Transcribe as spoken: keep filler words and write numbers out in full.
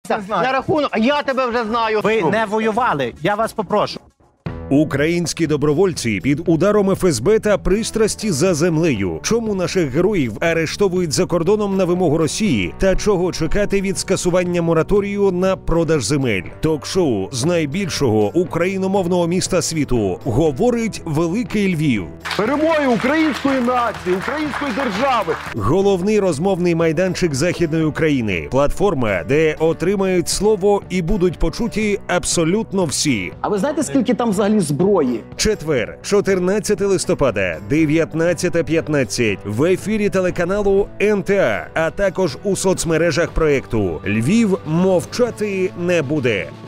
На рахунок, а я тебе вже знаю. Ви не воювали, я вас попрошу. Українські добровольці під ударом еф ес бе та пристрасті за землею. Чому наших героїв арештовують за кордоном на вимогу Росії? Та чого чекати від скасування мораторію на продаж земель? Ток-шоу з найбільшого україномовного міста світу говорить Великий Львів. Перемоги української нації, української держави. Головний розмовний майданчик Західної України. Платформа, де отримають слово і будуть почуті абсолютно всі. А ви знаєте, скільки там взагалі зброї? Четвер, чотирнадцятого листопада, дев'ятнадцята п'ятнадцять в ефірі телеканалу ен те а, а також у соцмережах проєкту «Львів мовчати не буде».